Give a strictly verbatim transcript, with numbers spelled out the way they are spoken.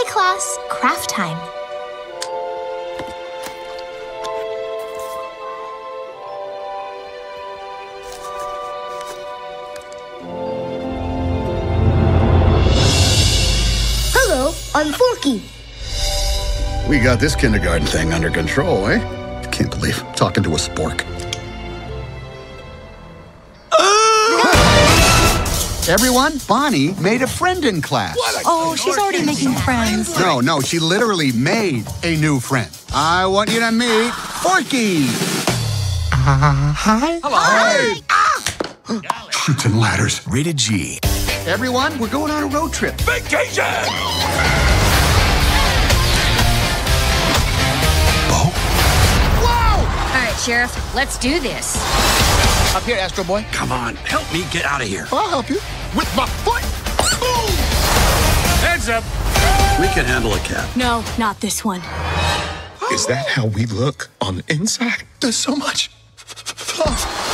Okay, class, craft time. Hello, I'm Forky. We got this kindergarten thing under control, eh? Can't believe I'm talking to a spork. Everyone, Bonnie made a friend in class. Oh, she's already making friends. No, no, she literally made a new friend. I want you to meet Forky. Uh, hi. Hello. Hi. Ah! Chutes and ladders. Rated G. Everyone, we're going on a road trip. Vacation! Oh. Whoa! All right, Sheriff, let's do this. Up here, Astro Boy. Come on, help me get out of here. I'll help you. With my foot. Boom! Hands up. We can handle a cat. No, not this one. Is that how we look on the inside? There's so much fluff.